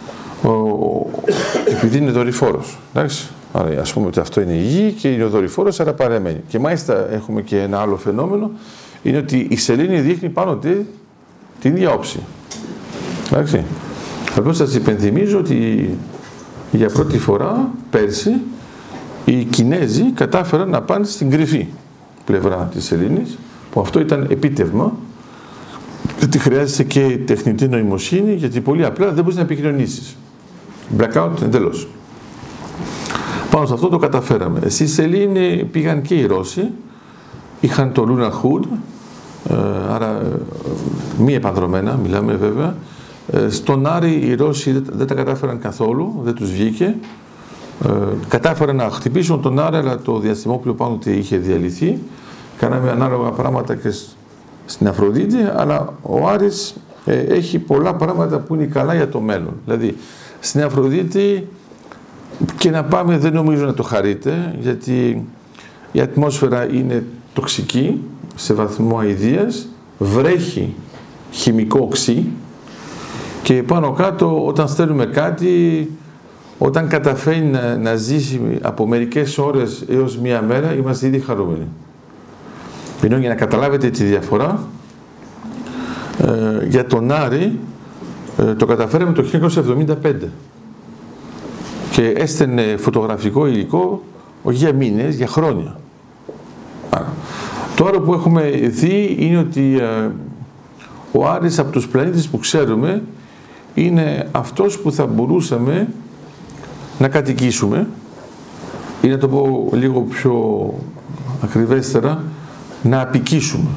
Επειδή είναι δορυφόρος. Εντάξει. Άρα ας πούμε ότι αυτό είναι η Γη και είναι ο δορυφόρος, άρα παραμένει. Και μάλιστα έχουμε και ένα άλλο φαινόμενο, είναι ότι η σελήνη δείχνει πάνω την ίδια όψη. Εντάξει. Απλώς σας υπενθυμίζω ότι για πρώτη φορά πέρσι οι Κινέζοι κατάφεραν να πάνε στην κρυφή πλευρά της σελήνης, που αυτό ήταν επίτευγμα, γιατί χρειάζεται και τεχνητή νοημοσύνη, γιατί πολύ απλά δεν μπορείς να επικοινωνήσεις. Blackout εντελώς. Πάνω σε αυτό το καταφέραμε. Στη σελήνη πήγαν και οι Ρώσοι, είχαν το Lunar Hood, άρα μη επανδρομένα μιλάμε βέβαια. Στον Άρη οι Ρώσοι δεν τα κατάφεραν καθόλου, δεν τους βγήκε. Κατάφεραν να χτυπήσουν τον Άρη, αλλά το διαστημόπλοιο πάνω είχε διαλυθεί. Κάναμε ανάλογα πράγματα και στην Αφροδίτη, αλλά ο Άρης έχει πολλά πράγματα που είναι καλά για το μέλλον. Δηλαδή, στην Αφροδίτη και να πάμε δεν νομίζω να το χαρείτε, γιατί η ατμόσφαιρα είναι τοξική σε βαθμό αηδίας, βρέχει χημικό οξύ και πάνω κάτω όταν στέλνουμε κάτι, όταν καταφέρει να ζήσει από μερικές ώρες έως μία μέρα, είμαστε ήδη χαρούμενοι. Ενώ για να καταλάβετε τη διαφορά, για τον Άρη το καταφέραμε το 1975 και έστελνε φωτογραφικό υλικό όχι για μήνες, για χρόνια. Το άλλο που έχουμε δει είναι ότι ο Άρης από τους πλανήτες που ξέρουμε είναι αυτός που θα μπορούσαμε να κατοικήσουμε ή να το πω λίγο πιο ακριβέστερα, να απικήσουμε.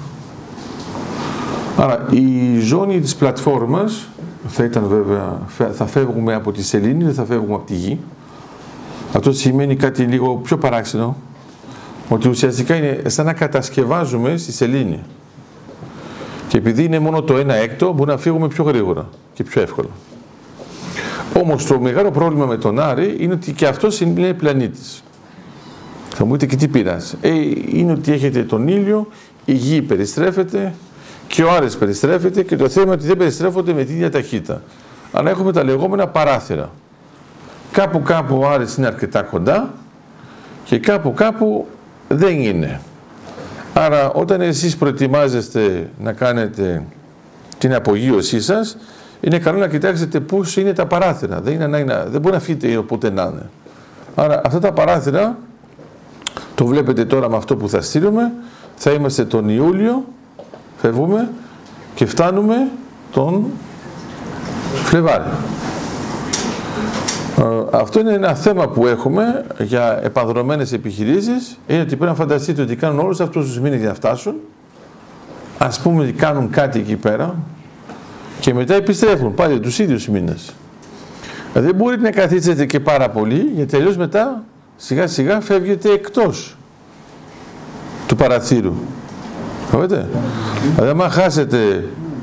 Άρα η ζώνη της πλατφόρμας θα ήταν βέβαια, θα φεύγουμε από τη σελήνη, δεν θα φεύγουμε από τη Γη. Αυτό σημαίνει κάτι λίγο πιο παράξενο, ότι ουσιαστικά είναι σαν να κατασκευάζουμε στη σελήνη. Και επειδή είναι μόνο το 1/6, μπορούμε να φύγουμε πιο γρήγορα και πιο εύκολα. Όμως το μεγάλο πρόβλημα με τον Άρη είναι ότι και αυτός είναι πλανήτης. Θα μου πείτε και τι πειράζει. Είναι ότι έχετε τον ήλιο, η Γη περιστρέφεται και ο Άρης περιστρέφεται και το θέμα είναι ότι δεν περιστρέφονται με την ίδια ταχύτητα. Αλλά έχουμε τα λεγόμενα παράθυρα. κάπου κάπου ο Άρης είναι αρκετά κοντά και κάπου κάπου δεν είναι. Άρα όταν εσείς προετοιμάζεστε να κάνετε την απογείωσή σας, είναι καλό να κοιτάξετε πούς είναι τα παράθυρα. Δεν μπορεί να φύγετε όποτε να είναι. Άρα αυτά τα παράθυρα, το βλέπετε τώρα με αυτό που θα στείλουμε, θα είμαστε τον Ιούλιο, φεύγουμε και φτάνουμε τον Φλεβάρι. Αυτό είναι ένα θέμα που έχουμε για επανδρωμένες επιχειρήσεις, είναι ότι πρέπει να φανταστείτε ότι κάνουν όλους αυτούς τους μήνες για να φτάσουν, ας πούμε ότι κάνουν κάτι εκεί πέρα και μετά επιστρέφουν πάλι τους ίδιους μήνες. Δεν μπορείτε να καθίσετε και πάρα πολύ, γιατί τελείως μετά σιγά σιγά φεύγετε εκτός του παραθύρου. Βλέπετε. Δηλαδή άμα χάσετε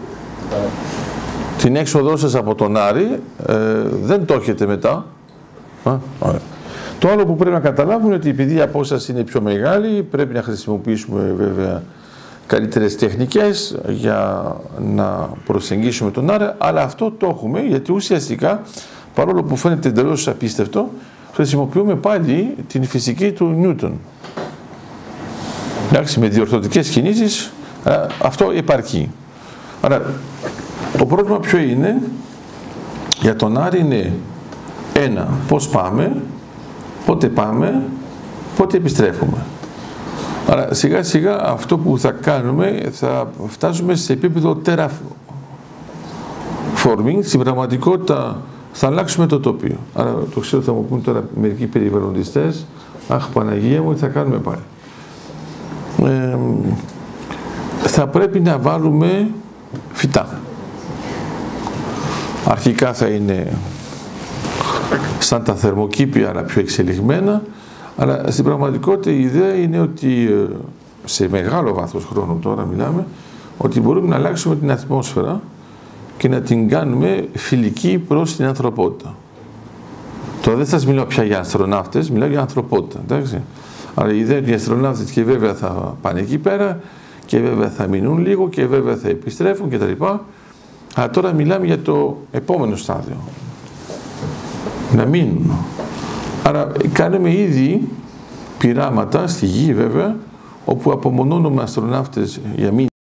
την έξοδό σας από τον Άρη, δεν το έχετε μετά. Το άλλο που πρέπει να καταλάβουμε είναι ότι επειδή η απόσταση είναι πιο μεγάλη, πρέπει να χρησιμοποιήσουμε βέβαια καλύτερες τεχνικές για να προσεγγίσουμε τον Άρη, αλλά αυτό το έχουμε γιατί ουσιαστικά, παρόλο που φαίνεται εντελώς απίστευτο, χρησιμοποιούμε πάλι την φυσική του Νιούτον. Εντάξει, με διορθωτικές κινήσεις αυτό επαρκεί. Άρα το πρόβλημα ποιο είναι? Για τον Άρη είναι ένα, πώς πάμε, πότε επιστρέφουμε. Άρα σιγά σιγά αυτό που θα κάνουμε, θα φτάσουμε σε επίπεδο terraforming. Στην πραγματικότητα θα αλλάξουμε το τοπίο. Άρα το ξέρω, θα μου πούν τώρα μερικοί περιβαλλοντιστές, αχ Παναγία μου, τι θα κάνουμε πάλι. Θα πρέπει να βάλουμε φυτά. Αρχικά θα είναι σαν τα θερμοκήπια, αλλά πιο εξελιγμένα, αλλά στην πραγματικότητα η ιδέα είναι ότι σε μεγάλο βάθος χρόνου τώρα μιλάμε, ότι μπορούμε να αλλάξουμε την ατμόσφαιρα και να την κάνουμε φιλική προς την ανθρωπότητα. Τώρα δεν σας μιλάω πια για αστροναύτες, μιλάω για ανθρωπότητα, εντάξει. Άρα η ιδέα είναι οι αστροναύτες και βέβαια θα πάνε εκεί πέρα και βέβαια θα μείνουν λίγο και βέβαια θα επιστρέφουν κτλ. Αλλά τώρα μιλάμε για το επόμενο στάδιο. Να μείνουν. Άρα κάνουμε ήδη πειράματα στη Γη βέβαια, όπου απομονώνουμε αστροναύτες για μήνες.